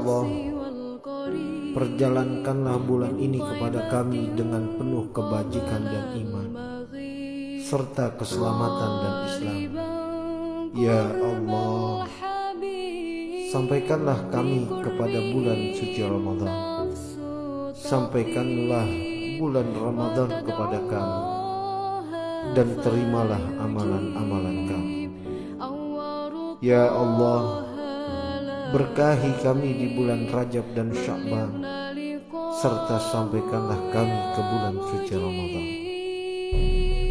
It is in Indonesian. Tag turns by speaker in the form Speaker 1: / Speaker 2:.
Speaker 1: Allah, perjalankanlah bulan ini kepada kami dengan penuh kebajikan dan iman, serta keselamatan dan Islam. Ya Allah, sampaikanlah kami kepada bulan suci Ramadan. Sampaikanlah bulan Ramadan kepada kami, dan terimalah amalan-amalan kami. Ya Allah, berkahi kami di bulan Rajab dan Sya'ban, serta sampaikanlah kami ke bulan suci Ramadan.